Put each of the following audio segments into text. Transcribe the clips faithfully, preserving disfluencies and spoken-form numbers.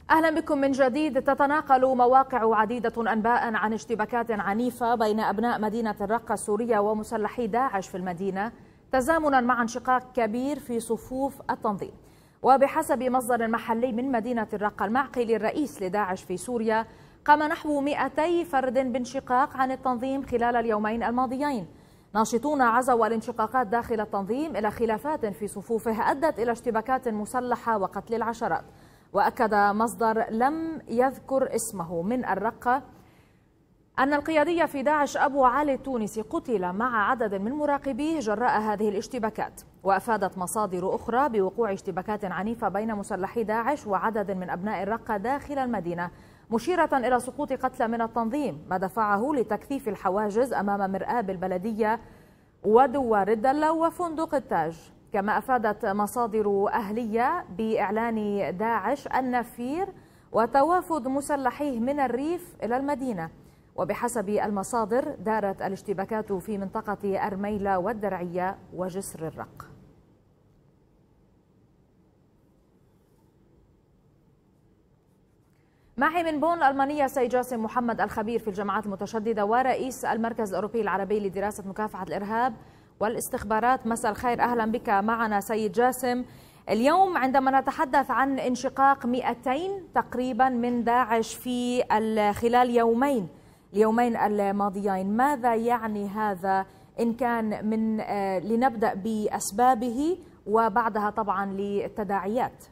أهلا بكم من جديد. تتناقل مواقع عديدة أنباء عن اشتباكات عنيفة بين أبناء مدينة الرقة السورية ومسلحي داعش في المدينة، تزامنا مع انشقاق كبير في صفوف التنظيم. وبحسب مصدر محلي من مدينة الرقة المعقل الرئيس لداعش في سوريا، قام نحو مئتي فرد بانشقاق عن التنظيم خلال اليومين الماضيين. ناشطون عزوا الانشقاقات داخل التنظيم إلى خلافات في صفوفه أدت إلى اشتباكات مسلحة وقتل العشرات. وأكد مصدر لم يذكر اسمه من الرقة أن القيادي في داعش أبو علي التونسي قتل مع عدد من مراقبيه جراء هذه الاشتباكات. وأفادت مصادر أخرى بوقوع اشتباكات عنيفة بين مسلحي داعش وعدد من أبناء الرقة داخل المدينة، مشيرة إلى سقوط قتلى من التنظيم، ما دفعه لتكثيف الحواجز أمام مرآب البلدية ودوار الدلة وفندق التاج. كما أفادت مصادر أهلية بإعلان داعش النفير وتوافد مسلحيه من الريف إلى المدينة. وبحسب المصادر دارت الاشتباكات في منطقة أرميلة والدرعية وجسر الرق. معي من بون الألمانية سيد جاسم محمد، الخبير في الجماعات المتشددة ورئيس المركز الأوروبي العربي لدراسة مكافحة الإرهاب والاستخبارات. مساء الخير، أهلا بك معنا سيد جاسم. اليوم عندما نتحدث عن انشقاق مئتين تقريبا من داعش في خلال يومين اليومين الماضيين، ماذا يعني هذا إن كان من لنبدأ بأسبابه وبعدها طبعا للتداعيات؟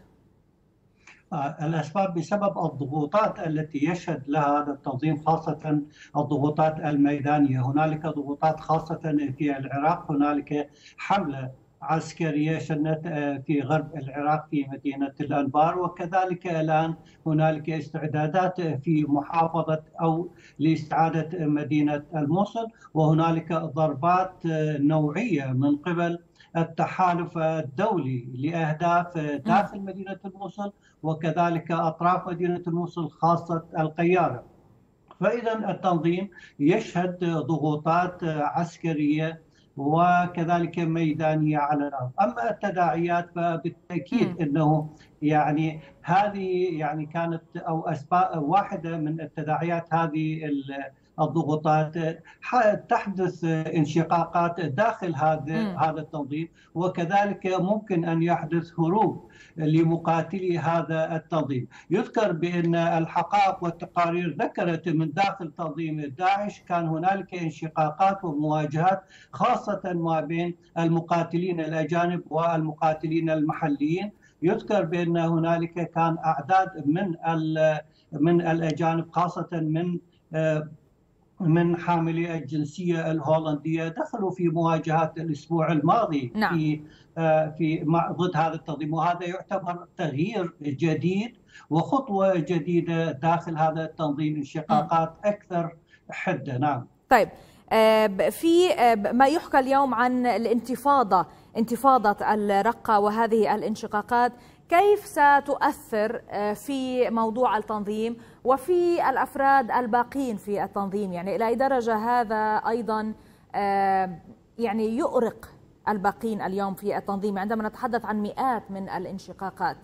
الأسباب بسبب الضغوطات التي يشهد لها هذا التنظيم، خاصة الضغوطات الميدانية. هنالك ضغوطات خاصة في العراق، هنالك حملة عسكرية شنت في غرب العراق في مدينة الأنبار، وكذلك الآن هنالك استعدادات في محافظة أو لاستعادة مدينة الموصل، وهنالك ضربات نوعية من قبل التحالف الدولي لأهداف داخل مدينة الموصل وكذلك أطراف مدينة الموصل خاصة القيارة. فإذا التنظيم يشهد ضغوطات عسكرية وكذلك ميدانية على الأرض. أما التداعيات فبالتأكيد أنه يعني هذه يعني كانت أو أسباب واحدة من التداعيات هذه الضغوطات، تحدث انشقاقات داخل هذا هذا التنظيم، وكذلك ممكن أن يحدث هروب لمقاتلي هذا التنظيم. يذكر بأن الحقائق والتقارير ذكرت من داخل تنظيم داعش كان هنالك انشقاقات ومواجهات خاصة ما بين المقاتلين الأجانب والمقاتلين المحليين. يذكر بأن هنالك كان أعداد من من الأجانب خاصة من من حاملي الجنسية الهولندية دخلوا في مواجهات الأسبوع الماضي نعم. في في ضد هذا التنظيم، وهذا يعتبر تغيير جديد وخطوة جديدة داخل هذا التنظيم، انشقاقات أكثر حدة. نعم. طيب، في ما يحكى اليوم عن الانتفاضة انتفاضة الرقة وهذه الانشقاقات، كيف ستؤثر في موضوع التنظيم وفي الأفراد الباقين في التنظيم؟ يعني إلى أي درجة هذا أيضا يعني يؤرق الباقين اليوم في التنظيم عندما نتحدث عن مئات من الانشقاقات؟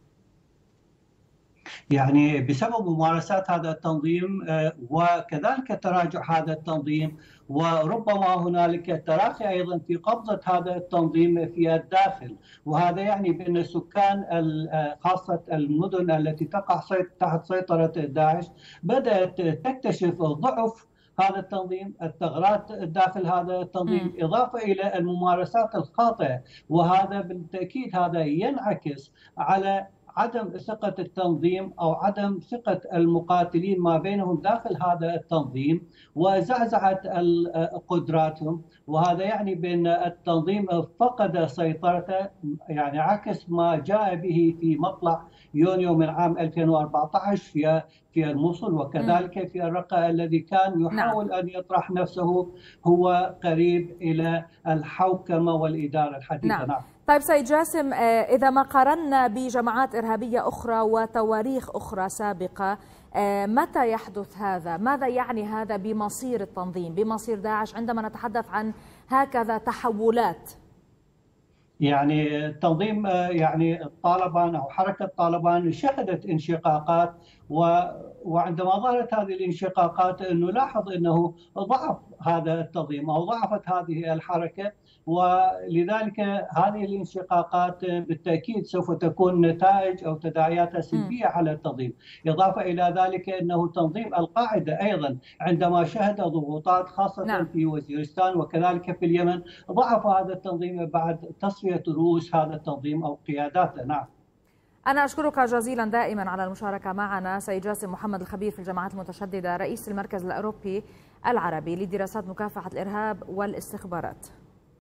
يعني بسبب ممارسات هذا التنظيم وكذلك تراجع هذا التنظيم، وربما هنالك تراخي أيضا في قبضة هذا التنظيم في الداخل، وهذا يعني بأن السكان خاصة المدن التي تقع تحت سيطرة داعش بدأت تكتشف ضعف هذا التنظيم، الثغرات داخل هذا التنظيم، م. إضافة إلى الممارسات الخاطئة، وهذا بالتأكيد هذا ينعكس على عدم ثقة التنظيم أو عدم ثقة المقاتلين ما بينهم داخل هذا التنظيم، وزعزعت قدراتهم، وهذا يعني بأن التنظيم فقد سيطرته، يعني عكس ما جاء به في مطلع يونيو من عام ألفين وأربعة عشر في في الموصل وكذلك في الرقة، الذي كان يحاول نعم. أن يطرح نفسه هو قريب إلى الحوكمة والإدارة الحديثة. نعم. نعم. طيب سيد جاسم، إذا ما قارنا بجماعات إرهابية أخرى وتواريخ أخرى سابقة، متى يحدث هذا؟ ماذا يعني هذا بمصير التنظيم، بمصير داعش عندما نتحدث عن هكذا تحولات؟ يعني تنظيم يعني طالبان او حركه طالبان شهدت انشقاقات، وعندما ظهرت هذه الانشقاقات انه لاحظ انه ضعف هذا التنظيم او ضعفت هذه الحركه، ولذلك هذه الانشقاقات بالتاكيد سوف تكون نتائج او تداعياتها سلبيه على التنظيم. اضافه الى ذلك انه تنظيم القاعده ايضا عندما شهد ضغوطات خاصه نعم. في وزيرستان وكذلك في اليمن، ضعف هذا التنظيم بعد تصفيه رؤوس هذا التنظيم او قياداته. نعم. أنا أشكرك جزيلا دائما على المشاركة معنا سيد جاسم محمد الخبير في الجماعات المتشددة، رئيس المركز الأوروبي العربي لدراسات مكافحة الإرهاب والاستخبارات.